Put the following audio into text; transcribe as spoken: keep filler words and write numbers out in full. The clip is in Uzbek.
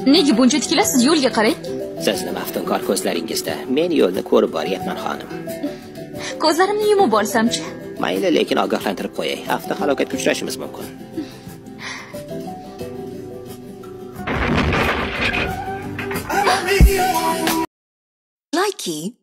Nega buncha tikilasiz? Yo'lga qarang. Sizni maftunkor ko'zlaringizda. Men yo'lni ko'rib boryapman, xonim. Ko'zlarimni yumib olsam-chi? Mayli, lekin ogohlantirib qo'yay. Avtohalokatga uchrashimiz mumkin. Likey